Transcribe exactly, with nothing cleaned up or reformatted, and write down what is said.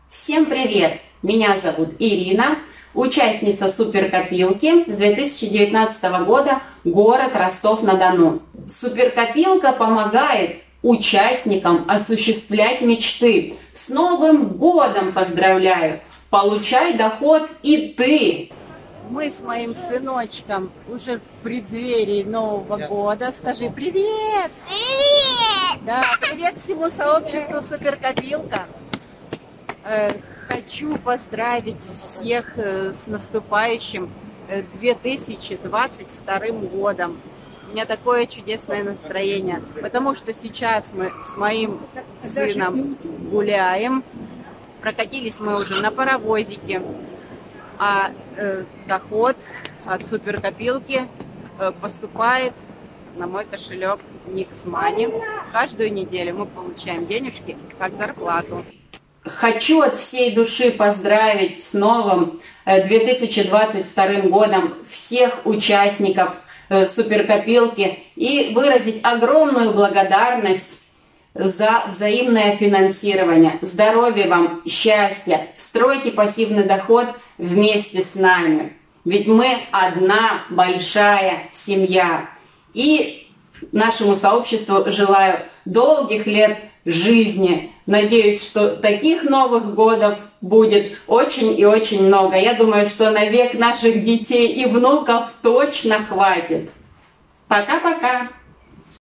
Всем привет! Меня зовут Ирина, участница суперкопилки с две тысячи девятнадцатого года, город Ростов-на-Дону. Суперкопилка помогает участникам осуществлять мечты. С Новым годом поздравляю! Получай доход и ты! Мы с моим сыночком уже в преддверии Нового года. Скажи привет! Привет! Да, привет всему сообществу Суперкопилка. Э, хочу поздравить всех э, с наступающим э, две тысячи двадцать вторым годом. У меня такое чудесное настроение, потому что сейчас мы с моим сыном гуляем. Прокатились мы уже на паровозике. А э, доход от суперкопилки э, поступает на мой кошелек Никс Мани. Каждую неделю мы получаем денежки как зарплату. Хочу от всей души поздравить с новым э, две тысячи двадцать вторым годом всех участников э, суперкопилки и выразить огромную благодарность за взаимное финансирование. Здоровья вам, счастья, стройте пассивный доход вместе с нами. Ведь мы одна большая семья. И нашему сообществу желаю долгих лет жизни. Надеюсь, что таких Новых годов будет очень и очень много. Я думаю, что на век наших детей и внуков точно хватит. Пока-пока!